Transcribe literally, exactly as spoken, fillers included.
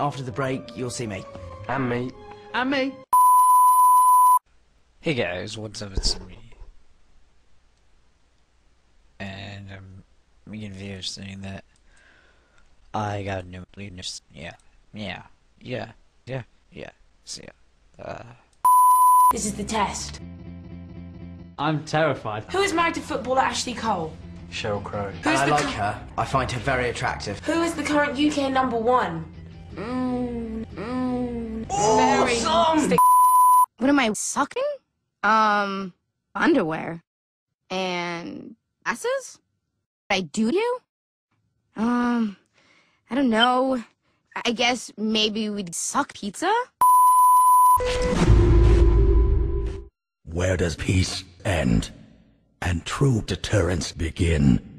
after the break, you'll see me. And me. And me. Hey guys, what's up? It's me. And I'm making videos saying that I got a new news. Yeah. Yeah. Yeah. Yeah. Yeah. So yeah. Uh. This is the test. I'm terrified. Who is married to footballer Ashley Cole? Sheryl Crow. Who's And I the like cu- her. I find her very attractive. Who is the current U K number one? Mmm, mmm, very stick. What am I sucking? Um, underwear. And glasses? I do you? Um, I don't know. I guess maybe we'd suck pizza? Where does peace end and true deterrence begin?